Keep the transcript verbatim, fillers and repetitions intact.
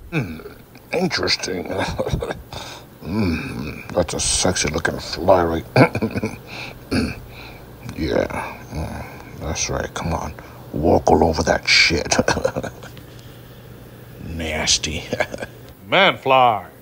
Mm, interesting. mm, that's a sexy-looking fly, right? yeah, mm, that's right. Come on, walk all over that shit. Nasty. Manfly.